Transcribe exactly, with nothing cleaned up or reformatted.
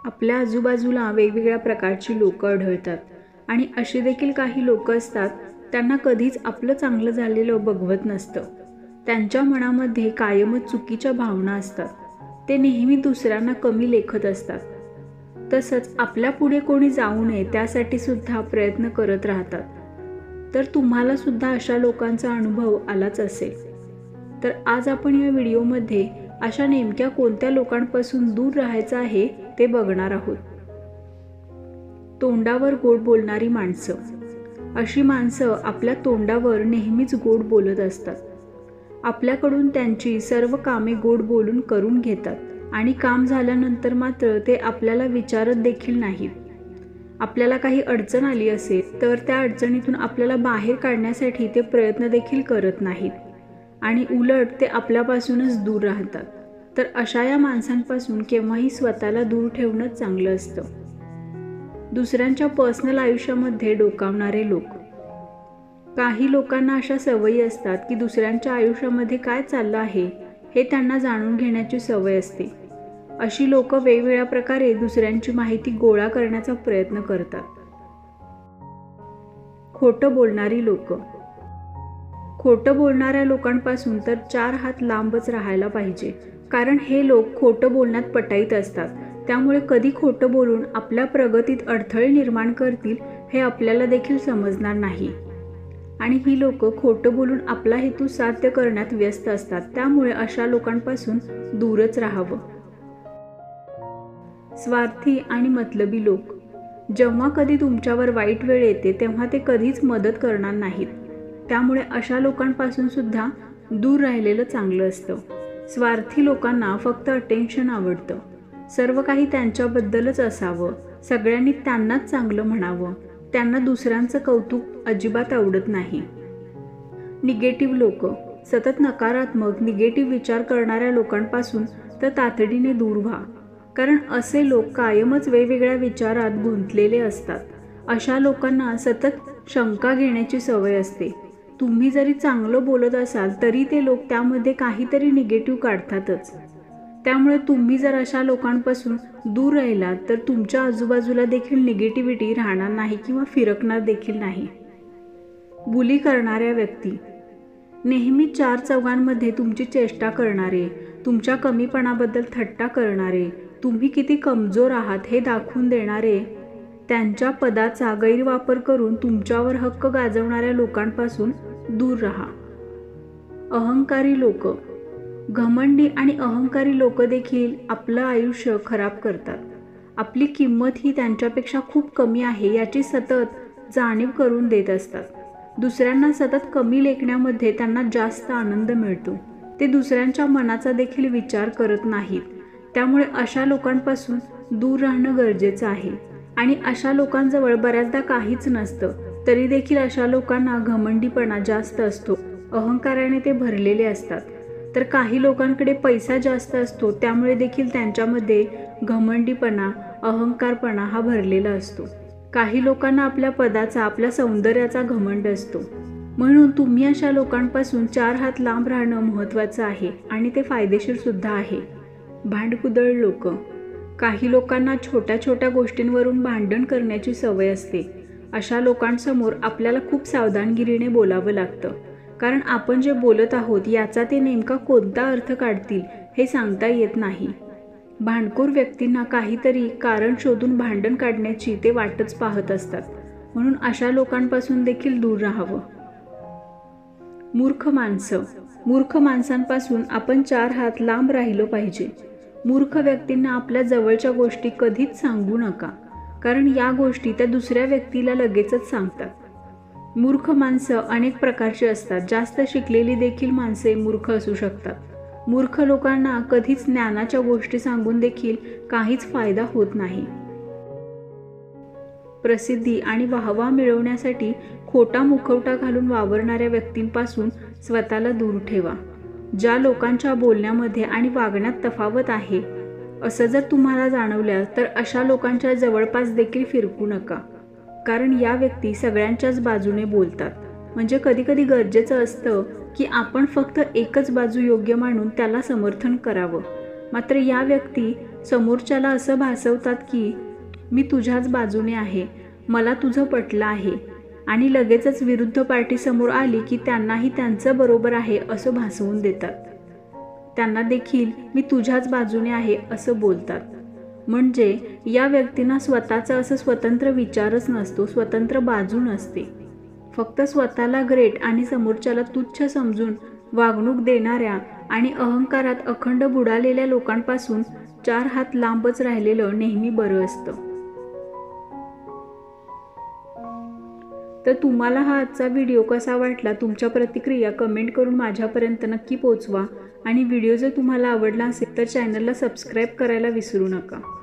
आपल्या आजूबाजूला वेगवेगळ्या प्रकारची लोक आढळतात आणि अशी देखील काही लोक असतात त्यांना कधीच आपलं चांगलं झालेलं बघवत नसतं. त्यांच्या मनामध्ये कायमच चुकीच्या भावना असतात. ते नेहमी दुसऱ्यांना कमी लेखत असतात. तसंच आपल्या पुढे कोणी जाऊ नये त्यासाठी सुद्धा प्रयत्न करत राहतात. तर तुम्हाला सुद्धा अशा लोकांचा अनुभव आलाच असेल. तर आज आपण या व्हिडिओमध्ये अशा नेमक्या कोणत्या लोकांपासून दूर राहायचं आहे ते बघणार आहोत. तोंडावर गोड बोलणारी माणसं. अशी माणसं आपल्या तोंडावर नेहमीच गोड बोलत असतात. आपल्याकडून त्यांची सर्व कामे गोड बोलून करून घेतात आणि काम झाल्यानंतर मात्र ते आपल्याला विचारत देखील नाहीत. आपल्याला काही अडचण आली असेल तर त्या अडचणीतून आपल्याला बाहेर काढण्यासाठी ते प्रयत्न देखील करत नाहीत आणि उलट ते आपल्यापासूनच दूर राहतात. तर अशा या माणसांपासून केव्हाही स्वतःला दूर ठेवणंच चांगलं असतं. दुसऱ्यांच्या पर्सनल आयुष्यामध्ये डोकावणारे लोक. काही लोकांना अशा सवयी असतात की दुसऱ्यांच्या आयुष्यामध्ये काय चाललं आहे हे त्यांना जाणून घेण्याची सवय असते. अशी लोक वेगवेगळ्या प्रकारे दुसऱ्यांची माहिती गोळा करण्याचा प्रयत्न करतात. खोटं बोलणारी लोक. खोटं बोलणाऱ्या लोकांपासून तर चार हात लांबच राहायला पाहिजे, कारण हे लोक खोटं बोलण्यात पटाईत असतात. त्यामुळे कधी खोटं बोलून आपल्या प्रगतीत अडथळे निर्माण करतील हे आपल्याला देखील समजणार नाही. आणि ही लोक खोटं बोलून आपला हेतू साध्य करण्यात व्यस्त असतात. त्यामुळे अशा लोकांपासून दूरच राहावं. स्वार्थी आणि मतलबी लोक. जेव्हा कधी तुमच्यावर वाईट वेळ येते तेव्हा ते कधीच मदत करणार नाहीत. त्यामुळे अशा लोकांपासून सुद्धा दूर राहिलेलं चांगलं असतं. स्वार्थी लोकांना फक्त अटेन्शन आवडतं. सर्व काही त्यांच्याबद्दलच असावं. सगळ्यांनी त्यांनाच चांगलं म्हणावं. त्यांना दुसऱ्यांचं कौतुक अजिबात आवडत नाही. निगेटिव्ह लोक. सतत नकारात्मक निगेटिव्ह विचार करणाऱ्या लोकांपासून तर तातडीने दूर व्हा, कारण असे लोक कायमच वेगवेगळ्या विचारात गुंतलेले असतात. अशा लोकांना सतत शंका घेण्याची सवय असते. तुम्ही जरी चांगलं बोलत असाल तरी ते लोक त्यामध्ये काहीतरी निगेटिव्ह काढतातच. त्यामुळे तुम्ही जर अशा लोकांपासून दूर राहिलात तर तुमच्या आजूबाजूला देखील निगेटिव्हिटी राहणार नाही किंवा फिरकणार देखील नाही. बुली करणाऱ्या व्यक्ती. नेहमी चार चौघांमध्ये तुमची चेष्टा करणारे, तुमच्या कमीपणाबद्दल थट्टा करणारे, तुम्ही किती कमजोर आहात हे दाखवून देणारे, त्यांच्या पदाचा गैरवापर करून तुमच्यावर हक्क गाजवणाऱ्या लोकांपासून दूर राहा. अहंकारी लोक. घमंडी आणि अहंकारी लोक देखील आपलं आयुष्य खराब करतात. आपली किंमत ही त्यांच्यापेक्षा खूप कमी आहे याची सतत जाणीव करून देत असतात. दुसऱ्यांना सतत कमी लेखण्यामध्ये त्यांना जास्त आनंद मिळतो. ते दुसऱ्यांच्या मनाचा देखील विचार करत नाहीत. त्यामुळे अशा लोकांपासून दूर राहणं गरजेचं आहे. आणि अशा लोकांजवळ बऱ्याचदा काहीच नसतं तरी देखील अशा लोकांना घमंडीपणा जास्त असतो. अहंकाराने ते भरलेले असतात. तर काही लोकांकडे पैसा जास्त असतो, त्यामुळे देखील त्यांच्यामध्ये घमंडीपणा, अहंकारपणा हा भरलेला असतो. काही लोकांना आपल्या पदाचा, आपल्या सौंदर्याचा घमंड असतो. म्हणून तुम्ही अशा लोकांपासून चार हात लांब राहणं महत्त्वाचं आहे आणि ते फायदेशीर सुद्धा आहे. भांडकुदळ लोक. काही लोकांना छोट्या छोट्या गोष्टींवरून भांडण करण्याची सवय असते. अशा लोकांसमोर आपल्याला खूप सावधानगिरीने बोलावं लागतं, कारण आपण जे बोलत आहोत याचा ते नेमका कोणता अर्थ काढतील हे सांगता येत नाही. भांडखोर व्यक्तींना काहीतरी कारण शोधून भांडण काढण्याची ते वाटच पाहत असतात. म्हणून अशा लोकांपासून देखील दूर राहावं. मूर्ख माणसं. मूर्ख माणसांपासून आपण चार हात लांब राहिलं पाहिजे. मूर्ख व्यक्तींना आपल्या जवळच्या गोष्टी कधीच सांगू नका, कारण या गोष्टी त्या दुसऱ्या व्यक्तीला लगेचच सांगतात. मूर्ख माणसं अनेक प्रकारची असतात. जास्त शिकलेली देखील माणसे मूर्ख असू शकतात. मूर्ख लोकांना कधीच ज्ञानाच्या गोष्टी सांगून देखील काहीच फायदा होत नाही. प्रसिद्धी आणि वाहवा मिळवण्यासाठी खोटा मुखवटा घालून वावरणाऱ्या व्यक्तींपासून स्वतःला दूर ठेवा. ज्या लोकांच्या बोलण्यामध्ये आणि वागण्यात तफावत आहे असं जर तुम्हाला जाणवलं तर अशा लोकांच्या जवळपास देखील फिरकू नका, कारण या व्यक्ती सगळ्यांच्याच बाजूने बोलतात. म्हणजे कधी कधी गरजेचं असतं की आपण फक्त एकच बाजू योग्य मानून त्याला समर्थन करावं. मात्र या व्यक्ती समोरच्याला असं भासवतात की मी तुझ्याच बाजूने आहे, मला तुझं पटलं आहे, आणि लगेचच विरुद्ध पार्टी समोर आली की त्यांनाही त्यांचं बरोबर आहे असं भासवून देतात. त्यांना देखील मी तुझ्याच बाजूने आहे असं बोलतात. म्हणजे या व्यक्तींना स्वतःचा असं स्वतंत्र विचारच नसतो, स्वतंत्र बाजू नसते. फक्त स्वतःला ग्रेट आणि समोरच्याला तुच्छ समजून वागणूक देणाऱ्या आणि अहंकारात अखंड बुडालेल्या लोकांपासून चार हात लांबच राहिलेलं नेहमी बरं असतं. तर तुम्हाला हा आजचा व्हिडिओ कसा वाटला, तुमच्या प्रतिक्रिया कमेंट करून माझ्यापर्यंत नक्की पोचवा. आणि व्हिडिओ जर तुम्हाला आवडला असेल तर चॅनलला सबस्क्राईब करायला विसरू नका.